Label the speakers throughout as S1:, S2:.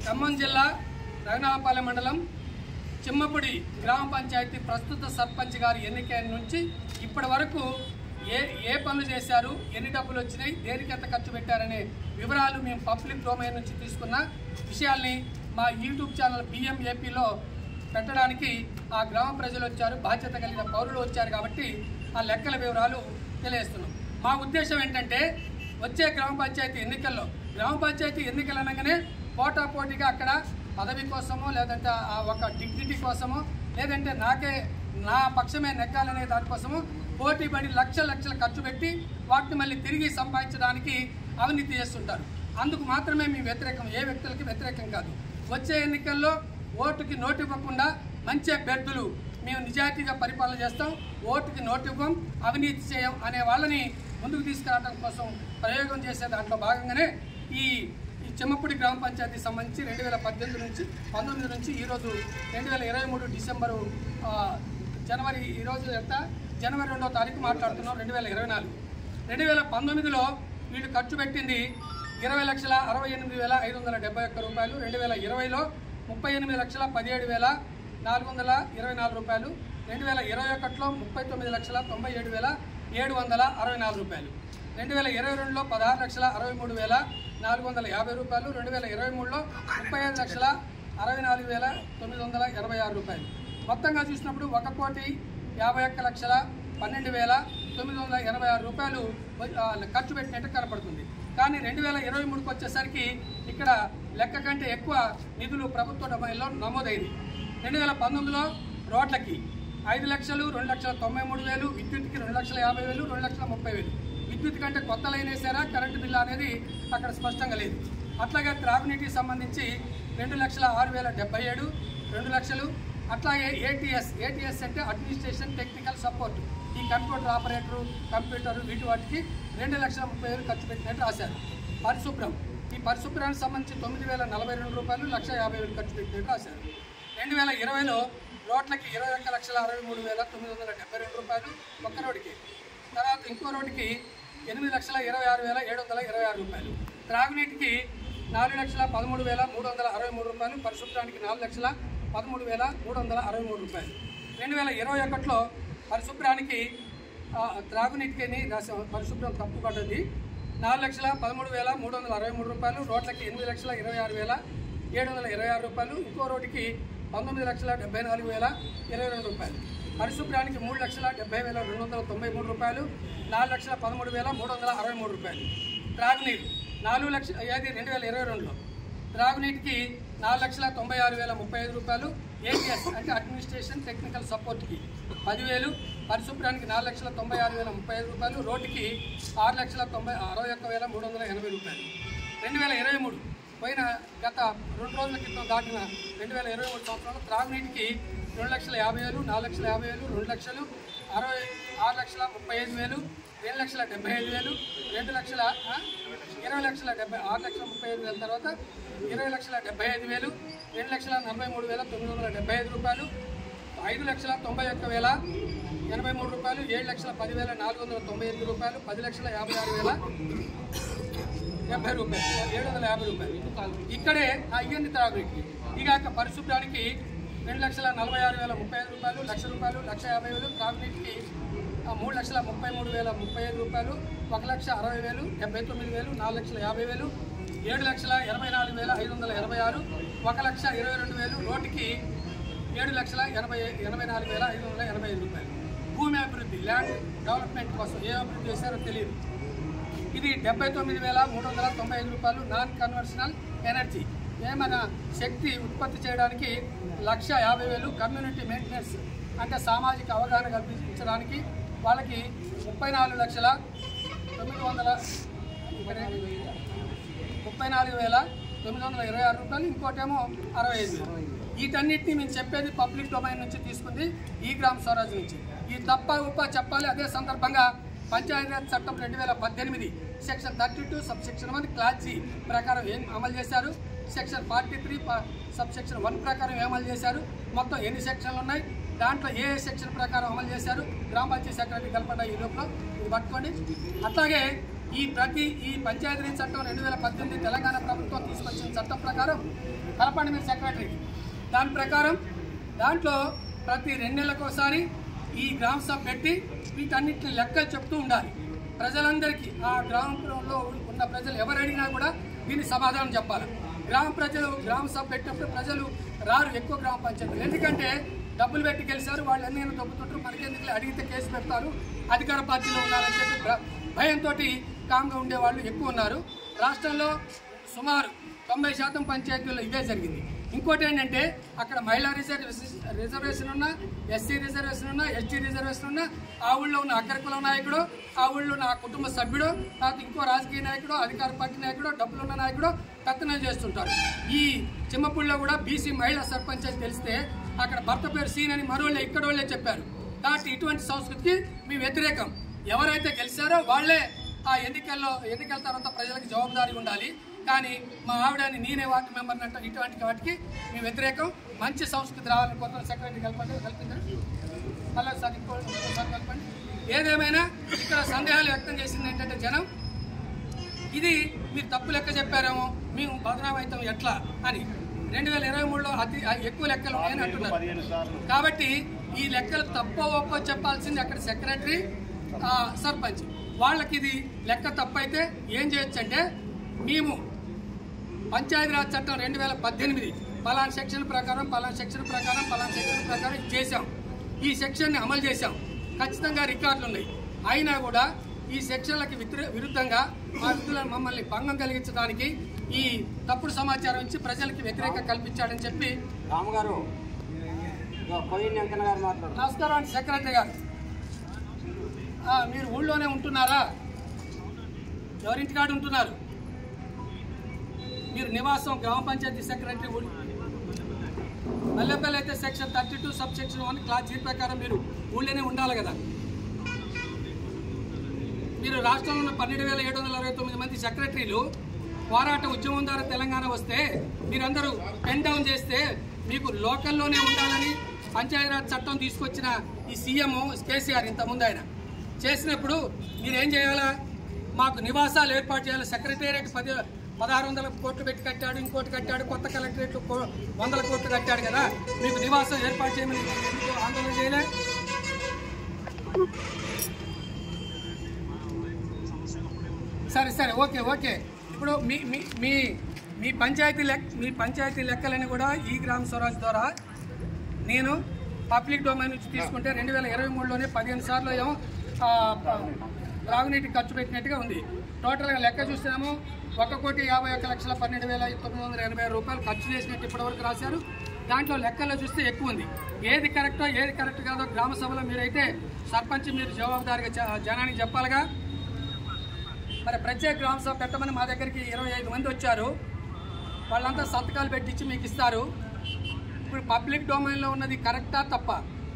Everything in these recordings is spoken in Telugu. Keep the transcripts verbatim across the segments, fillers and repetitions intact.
S1: ఖమ్మం జిల్లా రఘునాథపాలెం మండలం చిమ్మపుడి గ్రామ పంచాయతీ ప్రస్తుత సర్పంచ్ గారి ఎన్నిక నుంచి ఇప్పటి వరకు ఏ ఏ పనులు చేశారు, ఎన్ని డబ్బులు వచ్చినాయి, దేనికి ఎంత ఖర్చు పెట్టారనే వివరాలు మేము పబ్లిక్ డొమైన్ నుంచి తీసుకున్న విషయాల్ని మా యూట్యూబ్ ఛానల్ బిఎం ఏపీలో పెట్టడానికి ఆ గ్రామ ప్రజలు వచ్చారు, బాధ్యత కలిగిన పౌరులు వచ్చారు కాబట్టి ఆ లెక్కల వివరాలు తెలియజేస్తున్నాం. మా ఉద్దేశం ఏంటంటే వచ్చే గ్రామ పంచాయతీ ఎన్నికల్లో గ్రామ పంచాయతీ ఎన్నికలు అనగానే పోటాపోటీగా అక్కడ పదవి కోసమో లేదంటే ఒక డిగ్నిటీ కోసమో లేదంటే నాకే నా పక్షమే నెగ్గాలనే దానికోసమో పోటీ పడి లక్షల లక్షలు ఖర్చు పెట్టి వాటిని మళ్ళీ తిరిగి సంపాదించడానికి అవినీతి చేస్తుంటారు. అందుకు మాత్రమే మేము వ్యతిరేకం, ఏ వ్యక్తులకి వ్యతిరేకం కాదు. వచ్చే ఎన్నికల్లో ఓటుకి నోటు ఇవ్వకుండా మంచి అభ్యర్థులు మేము నిజాయితీగా పరిపాలన చేస్తాం, ఓటుకి నోటు ఇవ్వం, అవినీతి చేయం అనే వాళ్ళని ముందుకు తీసుకురావడం కోసం ప్రయోగం చేసే దాంట్లో భాగంగానే ఈ ఈ చిమ్మపుడి గ్రామ పంచాయతీ సంబంధించి రెండు వేల పద్దెనిమిది నుంచి పంతొమ్మిది నుంచి ఈరోజు రెండు వేల ఇరవై మూడు డిసెంబరు జనవరి ఈరోజు ఎంత జనవరి రెండో తారీఖు మాట్లాడుతున్నాం. రెండు వేల ఇరవై నాలుగు రెండు వేల పంతొమ్మిదిలో వీళ్ళు ఖర్చు పెట్టింది ఇరవై లక్షల అరవై ఎనిమిది వేల ఐదు వందల డెబ్బై ఒక్క రూపాయలు. రెండు వేల ఇరవైలో ముప్పై ఎనిమిది లక్షల పదిహేడు వేల నాలుగు వందల ఇరవై నాలుగు రూపాయలు. రెండు వేల ఇరవై ఒకటిలో ముప్పై తొమ్మిది లక్షల తొంభై ఏడు వేల ఏడు వందల అరవై నాలుగు రూపాయలు. రెండు వేల ఇరవై రెండులో పదహారు లక్షల అరవై మూడు వేల నాలుగు వందల యాభై రూపాయలు. రెండు వేల ఇరవై మూడులో ముప్పై ఐదు లక్షల అరవై నాలుగు వేల తొమ్మిది వందల ఇరవై ఆరు రూపాయలు. మొత్తంగా చూసినప్పుడు ఒక కోటి యాభై ఒక్క లక్షల పన్నెండు వేల తొమ్మిది వందల ఎనభై ఆరు రూపాయలు ఖర్చు పెట్టినట్టు కనపడుతుంది. కానీ రెండు వేల ఇరవై మూడుకి వచ్చేసరికి ఇక్కడ లెక్క కంటే ఎక్కువ నిధులు ప్రభుత్వ డొమైన్లో నమోదైంది. రెండు వేల పంతొమ్మిదిలో రోడ్లకి ఐదు లక్షలు రెండు లక్షల తొంభై మూడు వేలు, విద్యుత్కి రెండు లక్షల యాభై వేలు, రెండు లక్షల ముప్పై వేలు. విద్యుత్ కంటే కొత్త లైన్ వేసారా, కరెంటు బిల్లు అనేది అక్కడ స్పష్టంగా లేదు. అట్లాగే త్రాగునీటికి సంబంధించి రెండు లక్షల ఆరు వేల డెబ్బై ఏడు రెండు లక్షలు. అట్లాగే ఏటీఎస్ ఏటీఎస్ అంటే అడ్మినిస్ట్రేషన్ టెక్నికల్ సపోర్ట్, ఈ కంప్యూటర్ ఆపరేటరు కంప్యూటర్ వీటి వాటికి రెండు లక్షల ముప్పై వేలు ఖర్చు పెట్టినట్టు రాశారు. పరిశుభ్రం, ఈ పరిశుభ్రానికి సంబంధించి తొమ్మిది వేల నలభై రెండు రూపాయలు లక్ష యాభై వేలు ఖర్చు పెట్టినట్టు రాశారు. రెండు వేల ఇరవైలో రోడ్లకి ఇరవై ఒక్క లక్షల అరవై మూడు వేల తొమ్మిది వందల డెబ్బై రెండు రూపాయలు ఒక్క రోడ్డుకి. తర్వాత ఇంకో రోడ్డుకి ఎనిమిది లక్షల ఇరవై ఆరు వేల ఏడు వందల ఇరవై ఆరు రూపాయలు. త్రాగునీటికి నాలుగు లక్షల పదమూడు వేల మూడు వందల అరవై మూడు రూపాయలు. పరిశుభ్రానికి నాలుగు లక్షల పదమూడు వేల మూడు వందల అరవై మూడు రూపాయలు. రెండు వేల ఇరవై ఒకటిలో పరిశుభ్రానికి త్రాగునీటికి రాసే పరిశుభ్రం తప్పు పడ్డది నాలుగు లక్షల పదమూడు వేల మూడు వందల అరవై మూడు రూపాయలు. రోడ్లకి ఎనిమిది లక్షల ఇరవై ఆరు వేల ఏడు వందల ఇరవై ఆరు రూపాయలు. ఇంకో రోడ్డుకి పంతొమ్మిది లక్షల డెబ్బై నాలుగు వేల ఇరవై రెండు రూపాయలు. పరిశుభ్రానికి మూడు లక్షల డెబ్బై వేల రెండు వందల తొంభై మూడు రూపాయలు. నాలుగు లక్షల పదమూడు వేల మూడు వందల అరవై మూడు రూపాయలు. త్రాగునీరు నాలుగు లక్షల ఏది రెండు వేల ఇరవై రెండులో త్రాగునీటికి నాలుగు లక్షల తొంభై ఆరు వేల ముప్పై ఐదు రూపాయలు. ఏటీఎస్ అంటే అడ్మినిస్ట్రేషన్ టెక్నికల్ సపోర్ట్కి పదివేలు. పరిశుభ్రానికి నాలుగు లక్షల తొంభై ఆరు వేల ముప్పై ఐదు రూపాయలు. రోడ్డుకి ఆరు లక్షల తొంభై అరవై ఒక్క వేల మూడు వందల ఎనభై రూపాయలు. రెండు వేల ఇరవై మూడు పోయిన గత రెండు రోజుల క్రితం దాటిన రెండు వేల ఇరవై మూడు సంవత్సరంలో త్రాగునీటికి రెండు లక్షల యాభై వేలు నాలుగు లక్షల యాభై వేలు రెండు లక్షలు అరవై ఆరు లక్షల ముప్పై ఐదు వేలు రెండు లక్షల డెబ్బై ఐదు వేలు రెండు లక్షల ఇరవై లక్షల డెబ్బై ఆరు లక్షల ముప్పై ఐదు వేల తర్వాత ఇరవై లక్షల డెబ్బై ఐదు వేలు రెండు లక్షల నలభై మూడు వేల తొమ్మిది వందల డెబ్బై ఐదు రూపాయలు. ఐదు లక్షల తొంభై ఒక్క వేల ఎనభై మూడు రూపాయలు. ఏడు లక్షల పదివేల నాలుగు వందల తొంభై ఎనిమిది రూపాయలు. పది లక్షల యాభై ఆరు వేల డెబ్బై రూపాయలు ఏడు వందల యాభై రూపాయలు. ఇక్కడే అయ్యింది త్రాగునీటికి. ఇక పరిశుభ్రానికి రెండు లక్షల నలభై ఆరు వేల ముప్పై ఐదు రూపాయలు, లక్ష రూపాయలు, లక్ష యాభై వేలు. త్రాగునీటికి మూడు లక్షల ముప్పై మూడు వేల ముప్పై ఐదు రూపాయలు, ఒక లక్ష అరవై వేలు, డెబ్బై తొమ్మిది వేలు, నాలుగు లక్షల యాభై వేలు, ఏడు లక్షల ఎనభై నాలుగు వేల ఐదు వందల ఎనభై ఆరు, ఒక లక్ష ఇరవై రెండు వేలు. రోడ్డుకి ఏడు లక్షల ఎనభై ఎనభై నాలుగు వేల ఐదు వందల ఎనభై ఐదు రూపాయలు. భూమి అభివృద్ధి ల్యాండ్ డెవలప్మెంట్ కోసం ఏ అభివృద్ధి చేశారో తెలియదు. ఇది డెబ్బై తొమ్మిది వేల మూడు వందల తొంభై ఐదు రూపాయలు. నాన్ కన్వర్షనల్ ఎనర్జీ ఏమైనా శక్తి ఉత్పత్తి చేయడానికి లక్ష యాభై వేలు. కమ్యూనిటీ మెయింటెనెన్స్ అంటే సామాజిక అవగాహన కల్పించడానికి వాళ్ళకి ముప్పై నాలుగు లక్షల తొమ్మిది వందల ముప్పై నాలుగు వేల తొమ్మిది వందల ఇరవై ఆరు రూపాయలు. ఇంకోటేమో అరవై ఐదు వేలు. వీటన్నిటిని మేము చెప్పేది పబ్లిక్ డొమైన్ నుంచి తీసుకుంది, ఈ గ్రామ స్వరాజ్ నుంచి. ఈ తప్ప ఉప్ప చెప్పాలి. అదే సందర్భంగా పంచాయతీరాజ్ చట్టం రెండు వేల పద్దెనిమిది section thirty two sub section one class G ప్రకారం ఏం అమలు చేశారు, section forty three sub section one ప్రకారం ఏం అమలు చేశారు, మొత్తం ఎన్ని సెక్షన్లు ఉన్నాయి, దాంట్లో ఏ సెక్షన్ ప్రకారం అమలు చేశారు, గ్రామ పంచాయతీ సెక్రటరీ కలపడ ఈ లోపల ఇది పట్టుకోండి. అట్లాగే ఈ ప్రతి ఈ పంచాయతీరాజ్ చట్టం రెండు వేల పద్దెనిమిది తెలంగాణ ప్రభుత్వం తీసుకొచ్చిన చట్టం ప్రకారం కలపండి మీరు సెక్రటరీకి. దాని ప్రకారం దాంట్లో ప్రతి రెండు నెలలకు ఒకసారి ఈ గ్రామ సభ పెట్టి వీటన్నిటిని లెక్కలు చెప్తూ ఉండాలి ప్రజలందరికీ. ఆ గ్రామంలో ఉన్న ప్రజలు ఎవరు అడిగినా కూడా దీన్ని సమాధానం చెప్పాలి. గ్రామ ప్రజలు గ్రామ సభ పెట్టినప్పుడు ప్రజలు రారు ఎక్కువ గ్రామ పంచాయతీలు, ఎందుకంటే డబ్బులు పెట్టి గెలిచారు, వాళ్ళు ఎన్ని దొబ్బుతుంటారు, మనకెందుకు అడిగితే కేసు పెడతారు, అధికార పార్టీలో ఉన్నారని చెప్పి భయంతో కామ్గా ఉండేవాళ్ళు ఎక్కువ ఉన్నారు. రాష్ట్రంలో సుమారు తొంభై శాతం పంచాయతీల్లో ఇదే జరిగింది. ఇంకోటి ఏంటంటే అక్కడ మహిళా రిజర్వేషన్ రిజర్వేషన్ ఉన్నా, ఎస్సీ రిజర్వేషన్ ఉన్నా, ఎస్టీ రిజర్వేషన్ ఉన్నా, ఆ ఊళ్ళో ఉన్న అగ్రకుల నాయకుడు, ఆ ఊళ్ళో ఉన్న కుటుంబ సభ్యుడు, తర్వాత ఇంకో రాజకీయ నాయకుడు, అధికార పార్టీ నాయకుడు, డబ్బులున్న నాయకుడు పెత్తనం చేస్తుంటారు. ఈ చిమ్మపూడిలో కూడా బీసీ మహిళా సర్పంచ్ అని తెలిస్తే అక్కడ భర్త పేరు సీన్ అని మరోళ్ళే ఇక్కడ వాళ్ళే చెప్పారు. కాబట్టి ఇటువంటి సంస్కృతికి మీ వ్యతిరేకం. ఎవరైతే గెలిచారో వాళ్లే ఆ ఎన్నికల్లో ఎన్నికల తర్వాత ప్రజలకు జవాబుదారీ ఉండాలి. కానీ మా ఆవిడని నేనే వార్డు మెంబర్ని అంటే ఇటువంటి వాటికి మీ వ్యతిరేకం. మంచి సంస్కృతి రావాలని కొత్త సెక్రటరీ కలపండి కల్పించండి మళ్ళీ సార్ ఇంకోసారి కలపండి. ఏదేమైనా ఇక్కడ సందేహాలు వ్యక్తం చేసింది ఏంటంటే జనం, ఇది మీరు తప్పు లెక్క చెప్పారేమో, మేము బదనామవుతాం ఎట్లా అని రెండు వేల ఇరవై మూడులో అతి ఎక్కువ లెక్కలు ఉన్నాయని అంటున్నారు. కాబట్టి ఈ లెక్కలు తప్ప ఒప్ప చెప్పాల్సింది అక్కడ సెక్రటరీ సర్పంచ్. వాళ్ళకి ఇది లెక్క తప్పైతే ఏం చేయొచ్చు అంటే, మేము పంచాయతీరాజ్ చట్టం రెండు వేల పద్దెనిమిది పలానా సెక్షన్ ప్రకారం పలానా సెక్షన్ ప్రకారం పలానా సెక్షన్ ప్రకారం చేశాం, ఈ సెక్షన్ని అమలు చేశాం, ఖచ్చితంగా రికార్డులు ఉన్నాయి. అయినా కూడా ఈ సెక్షన్లకి విరుద్ధంగా మా విధులను మమ్మల్ని భంగం కలిగించడానికి ఈ తప్పుడు సమాచారం ఇచ్చి ప్రజలకి వ్యతిరేకత కల్పించాడని చెప్పి
S2: రామగారు.
S1: నమస్కారం అండి సెక్రటరీ గారు, మీరు ఊళ్ళోనే ఉంటున్నారా? ఎవరింటికాడు ఉంటున్నారు? మీరు నివాసం గ్రామ పంచాయతీ సెక్రటరీ ఊళ్ళు మల్లెపల్లి అయితే section thirty two sub section one class G ప్రకారం మీరు ఊళ్ళోనే ఉండాలి కదా. మీరు రాష్ట్రంలో ఉన్న పన్నెండు వేల ఏడు వందల అరవై తొమ్మిది మంది సెక్రటరీలు పోరాట ఉద్యమం ద్వారా తెలంగాణ వస్తే మీరందరూ పెన్ డౌన్ చేస్తే మీకు లోకల్లోనే ఉండాలని పంచాయతీరాజ్ చట్టం తీసుకొచ్చిన ఈ సీఎం కేసీఆర్ ఇంతకుముందు ఆయన చేసినప్పుడు మీరేం చేయాలా? మాకు నివాసాలు ఏర్పాటు చేయాలి. సెక్రటేరియట్ పది పదహారు వందల కోట్లు పెట్టి కట్టాడు, ఇంకోటి కట్టాడు, కొత్త కలెక్టరేట్లు వందల కోట్లు కట్టాడు కదా, మీకు నివాసం ఏర్పాటు చేయమని ఎందుకు ఆందోళన చేయలే? సరే సరే ఓకే ఓకే ఇప్పుడు మీ మీ మీ మీ పంచాయతీ లెక్క మీ పంచాయతీ లెక్కలని కూడా ఈ గ్రామ స్వరాజ్ ద్వారా నేను పబ్లిక్ డొమైన్ నుంచి తీసుకుంటే రెండు వేల ఇరవై మూడులోనే పదిహేను సార్లు ఏమో త్రాగునీటికి ఖర్చు పెట్టినట్టుగా ఉంది. టోటల్గా లెక్క చూస్తేనేమో ఒక కోటి యాభై ఒక్క లక్షల పన్నెండు వేల తొమ్మిది వందల ఎనభై రూపాయలు ఖర్చు చేసినట్టు ఇప్పటివరకు రాశారు. దాంట్లో లెక్కల్లో చూస్తే ఎక్కువ ఉంది. ఏది కరెక్టో ఏది కరెక్ట్ కాదో గ్రామ సభలో మీరైతే సర్పంచ్ మీరు జవాబుదారిగా జనానికి చెప్పాలిగా. మరి ప్రత్యేక గ్రామ సభ పెట్టమని మా దగ్గరికి ఇరవై ఐదు మంది వచ్చారు, వాళ్ళంతా సంతకాలు పెట్టించి మీకు ఇస్తారు. ఇప్పుడు పబ్లిక్ డొమైన్లో ఉన్నది కరెక్టా తప్ప?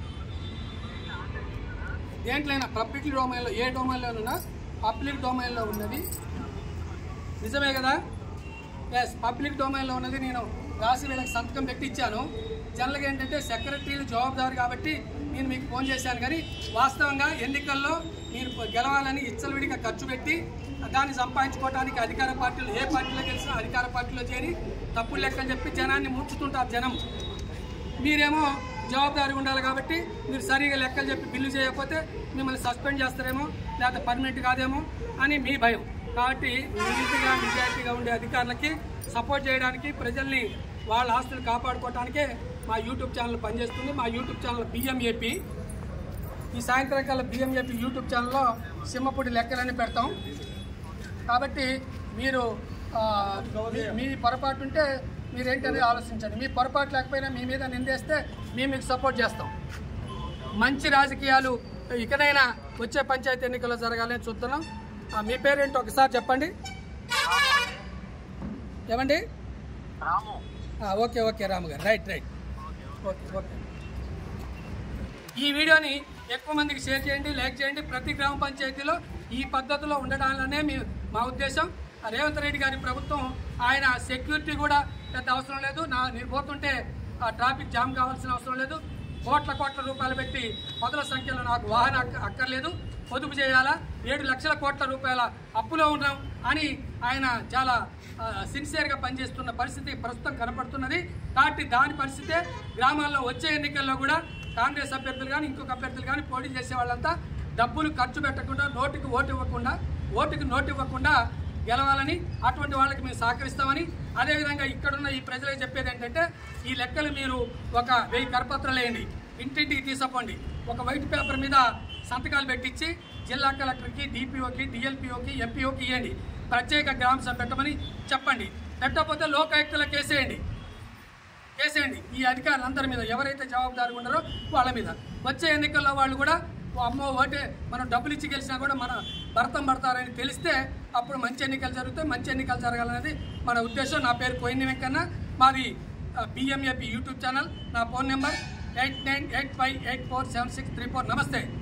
S1: దేంట్లైనా పబ్లిక్ డొమైన్లో ఏ డొమైన్లోనైనా పబ్లిక్ డొమైన్లో ఉన్నది నిజమే కదా? ఎస్, పబ్లిక్ డొమైన్లో ఉన్నది నేను రాసి వీళ్ళకి సంతకం పెట్టించాను. జనరల్గా ఏంటంటే సెక్రటరీలు జవాబుదారు కాబట్టి నేను మీకు ఫోన్ చేశాను, కానీ వాస్తవంగా ఎన్నికల్లో మీరు గెలవాలని ఇచ్చలవిడిగా ఖర్చు పెట్టి దాన్ని సంపాదించుకోవడానికి అధికార పార్టీలు ఏ పార్టీలో గెలిచినా అధికార పార్టీలో చేరి తప్పుడు లెక్కని చెప్పి జనాన్ని ముంచుతుంటారు. జనం మీరేమో జవాబుదారీ ఉండాలి కాబట్టి మీరు సరిగా లెక్కలు చెప్పి బిల్లు చేయకపోతే మిమ్మల్ని సస్పెండ్ చేస్తారేమో, లేకపోతే పర్మనెంట్ కాదేమో అని మీ భయం. కాబట్టి నీతిగా నిజాయితీగా ఉండే అధికారులకి సపోర్ట్ చేయడానికి, ప్రజల్ని వాళ్ళ ఆస్తులు కాపాడుకోవడానికే మా యూట్యూబ్ ఛానల్ పనిచేస్తుంది. మా యూట్యూబ్ ఛానల్ బిఎంఏపీ. ఈ సాయంత్రం కల్లా బిఎంఏపీ యూట్యూబ్ ఛానల్లో సింహపూడి లెక్కలన్నీ పెడతాం. కాబట్టి మీరు మీ పొరపాటు ఉంటే మీరేంటనేది ఆలోచించండి. మీ పొరపాటు లేకపోయినా మీ మీద నిందేస్తే మేము మీకు సపోర్ట్ చేస్తాం. మంచి రాజకీయాలు ఇకనైనా వచ్చే పంచాయతీ ఎన్నికల్లో జరగాలని చూస్తున్నాం. మీ పేరేంటో ఒకసారి చెప్పండి. ఏమండి? ఓకే ఓకే రాము గారు, రైట్ రైట్ ఓకే ఓకే. ఈ వీడియోని ఎక్కువ మందికి షేర్ చేయండి, లైక్ చేయండి. ప్రతి గ్రామ పంచాయతీలో ఈ పద్ధతిలో ఉండడాలనే మీ మా ఉద్దేశం. రేవంత్ రెడ్డి గారి ప్రభుత్వం ఆయన సెక్యూరిటీ కూడా పెద్ద అవసరం లేదు. నా నేను పోతుంటే ఆ ట్రాఫిక్ జామ్ కావాల్సిన అవసరం లేదు. కోట్ల కోట్ల రూపాయలు పెట్టి పదుల సంఖ్యలో నాకు వాహన అక్కర్లేదు. పొదుపు చేయాలా, ఏడు లక్షల కోట్ల రూపాయల అప్పులో ఉన్నాం అని ఆయన చాలా సిన్సియర్గా పనిచేస్తున్న పరిస్థితి ప్రస్తుతం కనపడుతున్నది. కాబట్టి దాని పరిస్థితే గ్రామాల్లో వచ్చే ఎన్నికల్లో కూడా కాంగ్రెస్ అభ్యర్థులు కానీ ఇంకొక అభ్యర్థులు కానీ పోటీ చేసే వాళ్ళంతా డబ్బులు ఖర్చు పెట్టకుండా, నోటుకు ఓటు ఇవ్వకుండా, ఓటుకు నోటు ఇవ్వకుండా గెలవాలని, అటువంటి వాళ్ళకి మేము సహకరిస్తామని, అదేవిధంగా ఇక్కడున్న ఈ ప్రజలకు చెప్పేది ఏంటంటే ఈ లెక్కలు మీరు ఒక వెయ్యి కరపత్రాలు వేయండి, ఇంటింటికి తీసుకుపోండి, ఒక వైట్ పేపర్ మీద సంతకాలు పెట్టించి జిల్లా కలెక్టర్కి, డిపిఓకి, డిఎల్పిఓకి, ఎంపీఓకి ఇవ్వండి, ప్రత్యేక గ్రామ సభ పెట్టమని చెప్పండి. పెట్టకపోతే లోకాయుక్తులకు కేసేయండి కేసేయండి ఈ అధికారులందరి మీద, ఎవరైతే జవాబుదారుగా ఉన్నారో వాళ్ళ మీద. వచ్చే ఎన్నికల్లో వాళ్ళు కూడా అమ్మో ఓటే మనం డబ్బులు ఇచ్చి గెలిచినా కూడా మన భర్తం పడతారని తెలిస్తే అప్పుడు మంచి ఎన్నికలు జరుగుతాయి, మంచి ఎన్నికలు జరగాలనేది మన ఉద్దేశం. నా పేరు కోయిని వెంకన్న, మాది బిఎంఏపీ యూట్యూబ్ ఛానల్. నా phone number eight nine eight five eight four seven six three four. నమస్తే.